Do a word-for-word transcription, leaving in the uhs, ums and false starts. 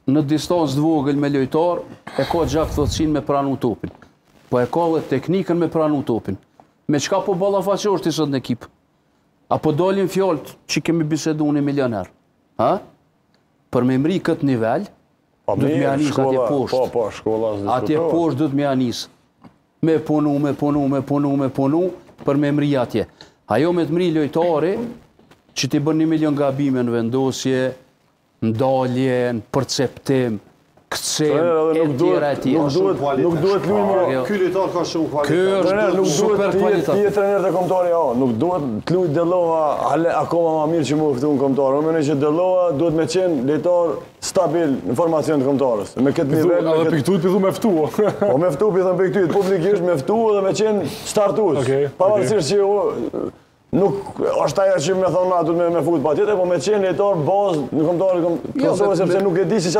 në distancë të vogël me lojtar, e ka gjak thotësin me pranu topin. Po e ka dhe teknikën me pranu topin. Me çka po ballafaqosh ti sot në ekip? Apo dalin fjalët që kemi bisedu një milioner? Ha? Për me mri këtë nivel, Po do të më anis atje poshtë. Po, po, shkolla s'diskutohet. Atje poshtë do të më anis. Me punu, me punu, me punu, me punu, për me mri atje. Ajo me të mri lojtari, që ti bën një milion gabime në vendosje, në dalje, në perceptim, këtësim, e tjera e tjera. Nuk duhet lujmë... Ky lojtar ka shumë kvalitet. Ky është super kvalitet. Ti je trener të kombëtari, ja, nuk duhet të luj Dellova akoma më mirë që më këtu në kombëtar. Unë mendoj që Dellova duhet me qenë lojtar stabil në formacion të kombëtarës. Me këtë nivel, edhe piktuit pithu me ftu. Po me ftu pithu me piktuit, publikisht me ftu dhe me qenë startues. Pavarësisht që nuk është ajo që më thonë na duhet me fut patjetër, po me qenë lojtar bazë në kombëtarë Kosovës sepse nuk e di si